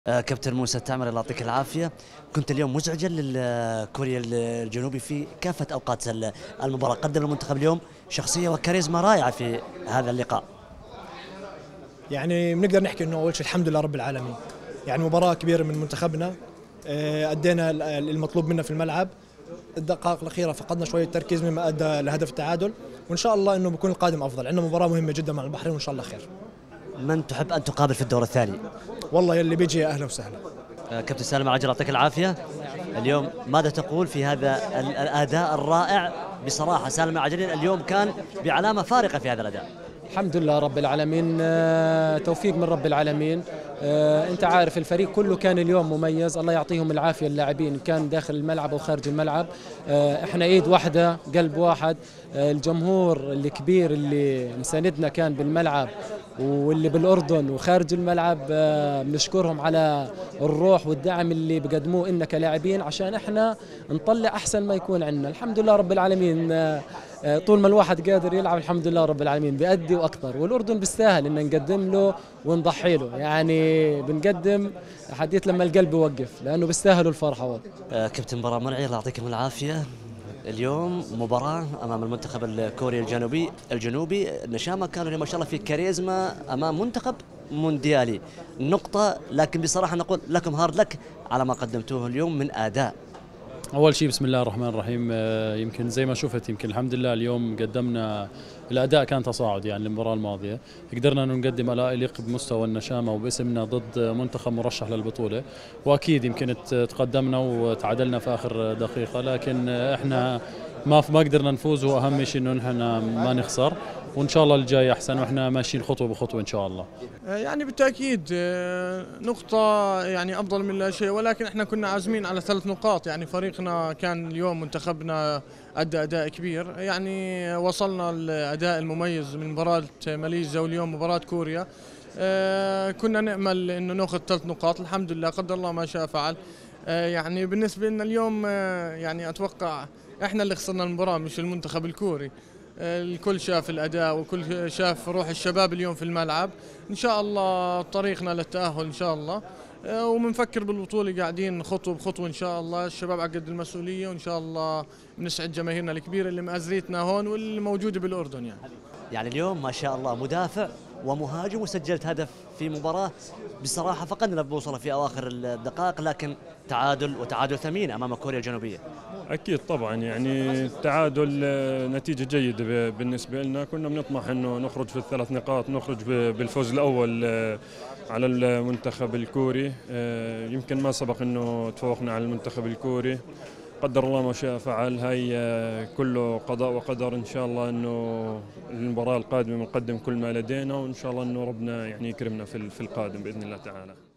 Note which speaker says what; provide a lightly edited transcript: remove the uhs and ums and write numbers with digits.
Speaker 1: كابتن موسى التعمري الله يعطيك العافية. كنت اليوم مزعجا لكوريا الجنوبي في كافة أوقات المباراة. قدم المنتخب اليوم شخصية وكاريزما رائعة في هذا اللقاء.
Speaker 2: يعني بنقدر نحكي انه اول شيء الحمد لله رب العالمين. يعني مباراة كبيرة من منتخبنا. ادينا المطلوب منا في الملعب. الدقائق الأخيرة فقدنا شوية تركيز مما ادى لهدف التعادل، وان شاء الله انه بيكون القادم افضل. عندنا مباراة مهمة جدا مع البحرين وان شاء الله خير.
Speaker 1: من تحب أن تقابل في الدور الثاني؟
Speaker 2: والله يلي بيجي يا اهلا وسهلا.
Speaker 1: كابتن سالم العجل يعطيك العافية. اليوم ماذا تقول في هذا الأداء الرائع؟ بصراحة سالم العجلي اليوم كان بعلامة فارقة في هذا الأداء.
Speaker 3: الحمد لله رب العالمين، توفيق من رب العالمين. انت عارف الفريق كله كان اليوم مميز، الله يعطيهم العافية اللاعبين كان داخل الملعب وخارج الملعب. احنا ايد واحدة قلب واحد. الجمهور الكبير اللي مساندنا كان بالملعب واللي بالأردن وخارج الملعب، بنشكرهم على الروح والدعم اللي بقدموه إننا كلاعبين عشان احنا نطلع أحسن ما يكون عندنا. الحمد لله رب العالمين، طول ما الواحد قادر يلعب الحمد لله رب العالمين بيأدي وأكثر، والأردن بيستاهل إن نقدم له ونضحي له. يعني بنقدم حديث لما القلب يوقف لأنه بيستاهلوا الفرحة.
Speaker 1: كابتن مباراة مرعية الله يعطيكم العافية. اليوم مباراة أمام المنتخب الكوري الجنوبي النشامة كانوا ما شاء الله في كاريزما أمام منتخب مونديالي. نقطة، لكن بصراحة نقول لكم هارد لك على ما قدمتوه اليوم من أداء.
Speaker 4: أول شيء بسم الله الرحمن الرحيم. يمكن زي ما شفت، يمكن الحمد لله اليوم قدمنا الأداء كان تصاعد. يعني المباراة الماضية قدرنا أن نقدم أداء يليق بمستوى النشامة وباسمنا ضد منتخب مرشح للبطولة، وأكيد يمكن تقدمنا وتعادلنا في آخر دقيقة، لكن إحنا ما قدرنا نفوز، وأهم شيء إنه نحن ما نخسر، وإن شاء الله الجاي أحسن وإحنا ماشيين خطوة بخطوة إن شاء الله.
Speaker 5: يعني بالتأكيد نقطة يعني أفضل من لا شيء، ولكن احنا كنا عازمين على 3 نقاط. يعني فريقنا كان اليوم منتخبنا أدى أداء كبير، يعني وصلنا الأداء المميز من مباراة ماليزيا واليوم مباراة كوريا. كنا نأمل إنه نأخذ 3 نقاط، الحمد لله قدر الله ما شاء فعل. يعني بالنسبة لنا اليوم يعني أتوقع احنا اللي خسرنا المباراة مش المنتخب الكوري. الكل شاف الأداء وكل شاف روح الشباب اليوم في الملعب. إن شاء الله طريقنا للتأهل إن شاء الله، ومنفكر بالبطولة قاعدين خطوة بخطوة إن شاء الله. الشباب على قد المسؤولية، وإن شاء الله بنسعد جماهيرنا الكبيرة اللي مأزريتنا هون واللي موجودة بالأردن.
Speaker 1: يعني اليوم ما شاء الله مدافع ومهاجم وسجلت هدف في مباراة بصراحة فقدنا البوصلة في أواخر الدقائق، لكن تعادل ثمين أمام كوريا الجنوبية.
Speaker 6: أكيد طبعا، يعني التعادل نتيجة جيدة بالنسبة لنا. كنا بنطمح أنه نخرج في ال3 نقاط، نخرج بالفوز الأول على المنتخب الكوري. يمكن ما سبق أنه تفوقنا على المنتخب الكوري، قدر الله ما شاء فعل. هاي كله قضاء وقدر. إن شاء الله أنه المباراة القادمة بنقدم كل ما لدينا، وإن شاء الله أنه ربنا يعني يكرمنا في القادم بإذن الله تعالى.